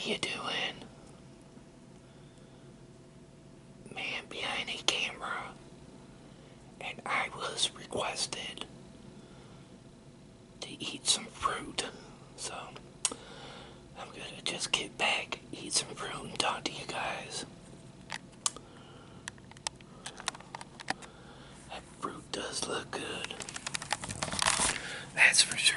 you doing? Man behind a camera. And I was requested to eat some fruit. So I'm gonna just get back, eat some fruit, and talk to you guys. That fruit does look good. That's for sure.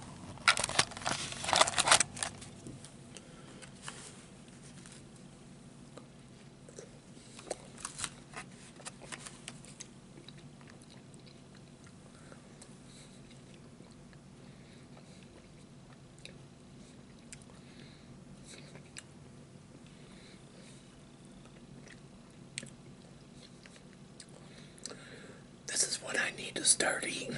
This is what I need to start eating.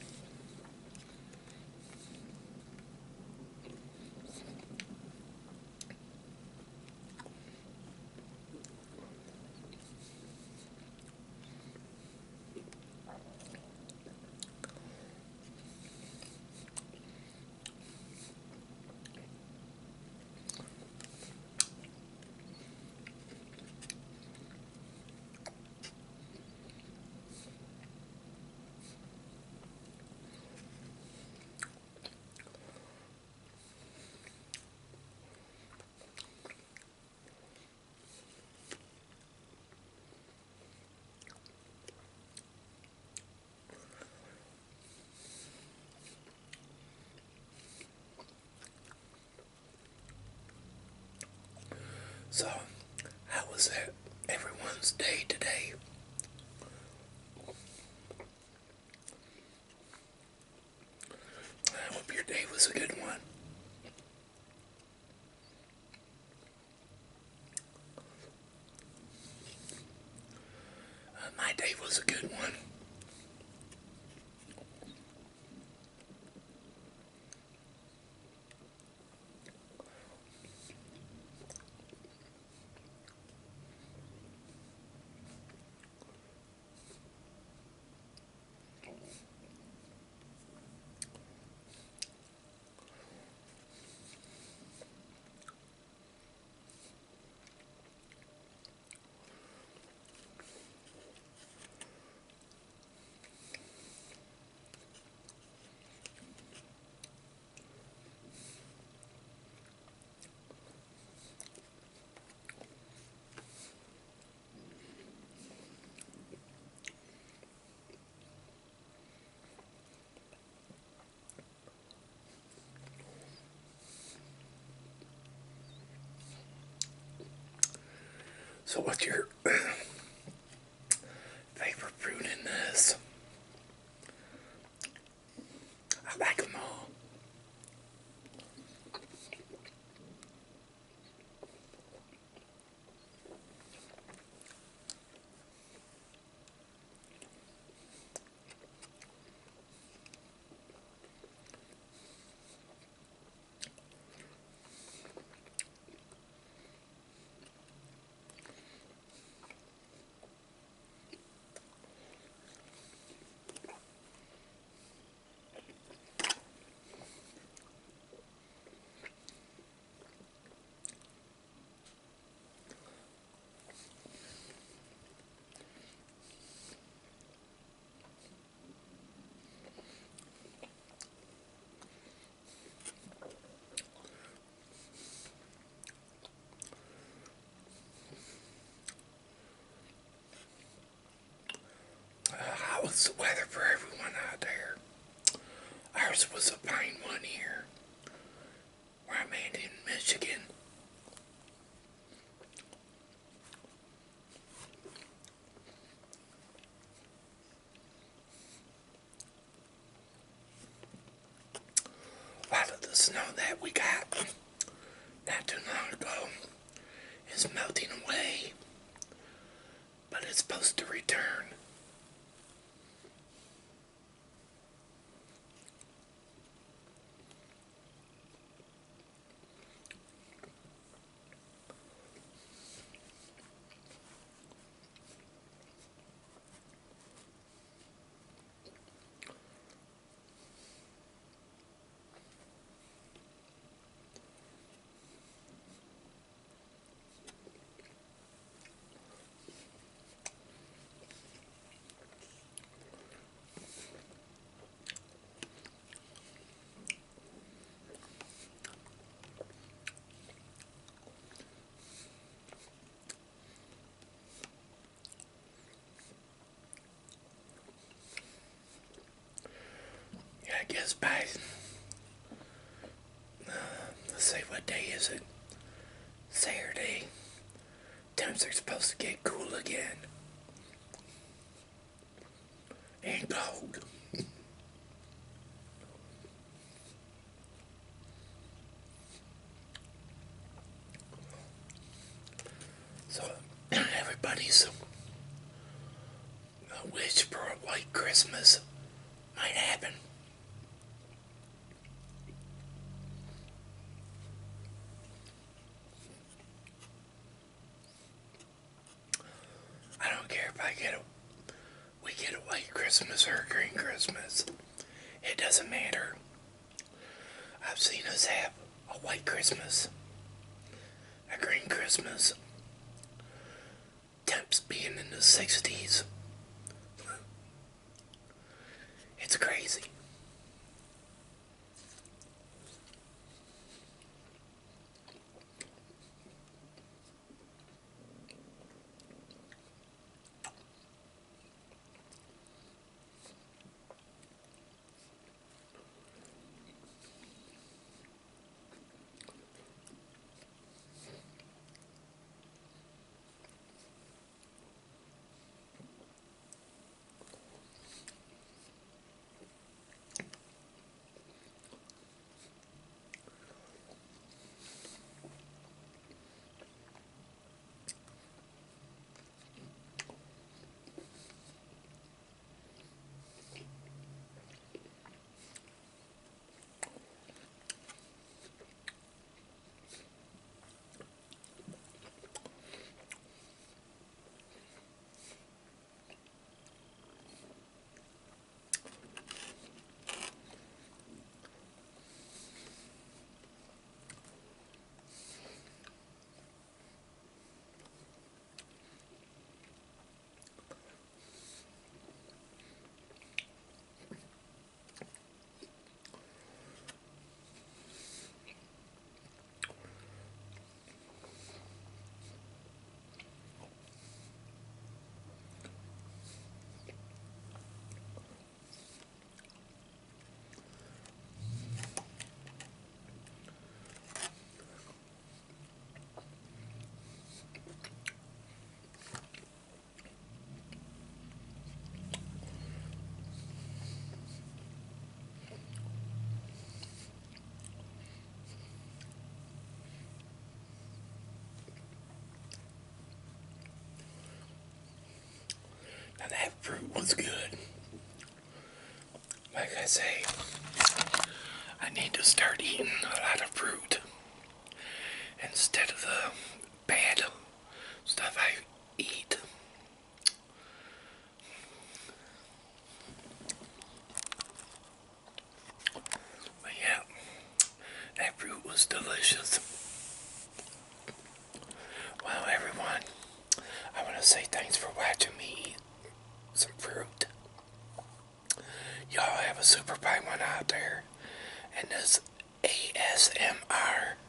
So, how was that everyone's day today? I hope your day was a good one. My day was a good one. So, what's your favorite fruit in this? I like them all. How was the weather for everyone out there? Ours was a fine one here, where I'm at in Michigan. A lot of the snow that we got not too long ago is melting away, but it's supposed to return. guess by, let's see, what day is it? Saturday. Temps are supposed to get cool again. And cold. So everybody's wish for a white Christmas might happen. I don't care if we get a white Christmas or a green Christmas. It doesn't matter. I've seen us have a white Christmas, a green Christmas, temps being in the 60s. It's crazy. Now that fruit was good. Like I say, I need to start eating a lot of fruit instead of the bad stuff I eat. But yeah, that fruit was delicious. Well, everyone, I want to say thanks for watching me eat some fruit. Y'all have a super fine one out there. And this ASMR